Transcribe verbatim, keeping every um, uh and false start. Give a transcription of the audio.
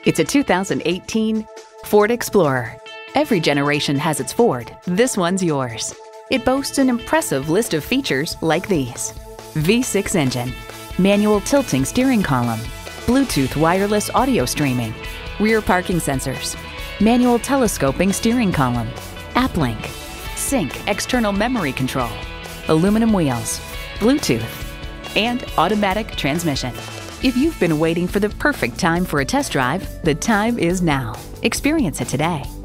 It's a two thousand eighteen Ford Explorer. Every generation has its Ford. This one's yours. It boasts an impressive list of features like these: V six engine, manual tilting steering column, Bluetooth wireless audio streaming, rear parking sensors, manual telescoping steering column, app link, sync external memory control, aluminum wheels, Bluetooth, and automatic transmission. If you've been waiting for the perfect time for a test drive, the time is now. Experience it today.